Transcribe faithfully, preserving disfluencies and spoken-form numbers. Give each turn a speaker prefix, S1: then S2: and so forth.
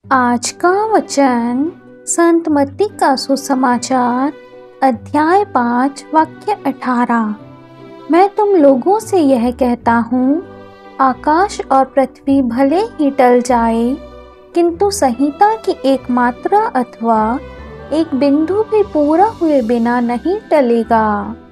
S1: आज का वचन संत मत्ती का सुसमाचार अध्याय पाँच वाक्य अठारह। मैं तुम लोगों से यह कहता हूँ, आकाश और पृथ्वी भले ही टल जाए, किंतु संहिता की एक मात्रा अथवा एक बिंदु भी पूरा हुए बिना नहीं टलेगा।